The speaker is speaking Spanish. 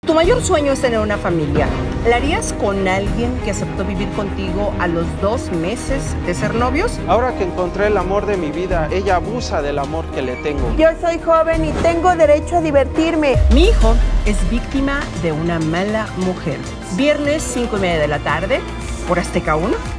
Tu mayor sueño es tener una familia. ¿La harías con alguien que aceptó vivir contigo a los 2 meses de ser novios? Ahora que encontré el amor de mi vida, ella abusa del amor que le tengo. Yo soy joven y tengo derecho a divertirme. Mi hijo es víctima de una mala mujer. Viernes 5:30 de la tarde por Azteca 1.